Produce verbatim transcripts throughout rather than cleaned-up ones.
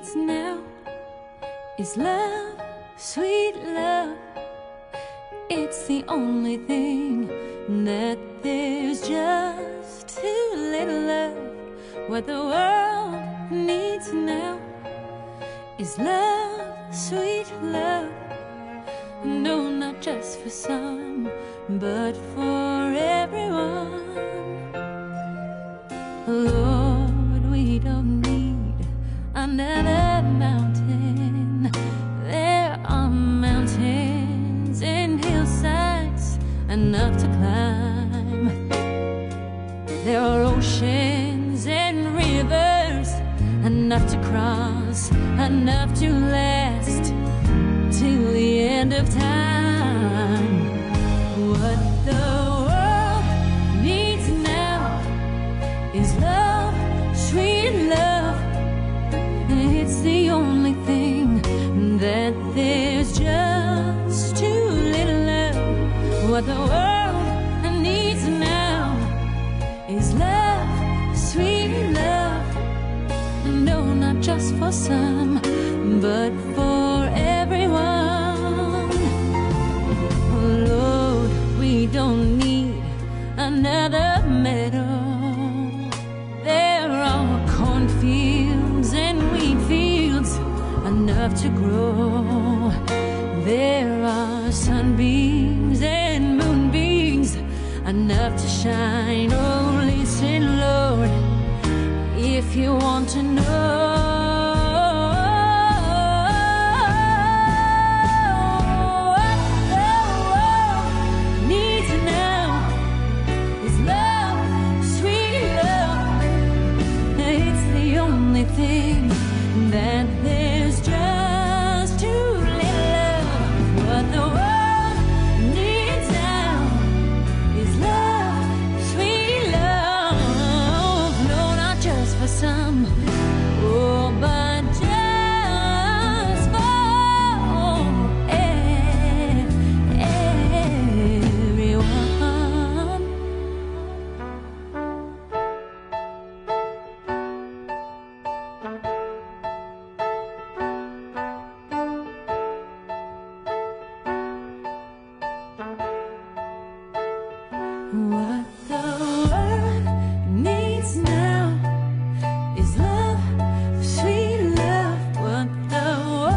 needs now is love, sweet love. It's the only thing that there's just too little of. What the world needs now is love, sweet love. No, not just for some, but for everyone. Lord, we don't need another mountain. There are mountains and hillsides enough to climb. There are oceans and rivers enough to cross, enough to last till the end of time. What the world needs now is love, sweet love. It's the only thing that there's just too little of. What the world needs now is love, sweet love. No, not just for some, but for everyone. Lord, we don't need another meadow. There are cornfields and wheat fields enough to grow. There are sunbeams and moonbeams enough to shine. Oh, listen, Lord, if you want to know what the world needs now is love, sweet love. It's the only thing that there's just too little of. What the world needs now is love, sweet love. No, not just for some, oh, but just for e- everyone. What the world needs now is love, sweet love. What the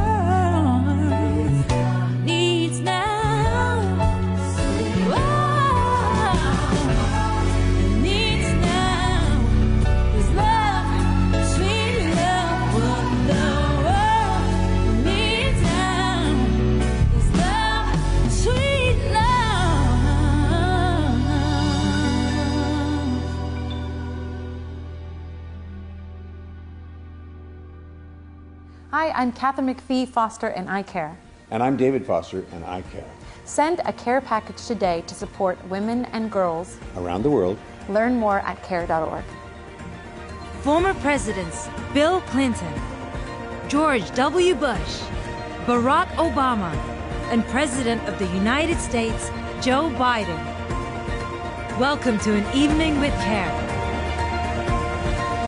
world needs now, oh, needs now is love, sweet love. What the world needs now is love, sweet love. Hi, I'm Catherine McPhee, Foster and I Care. And I'm David Foster, and I care. Send a care package today to support women and girls. Around the world. Learn more at care dot org. Former presidents Bill Clinton, George W. Bush, Barack Obama, and President of the United States, Joe Biden. Welcome to an evening with care.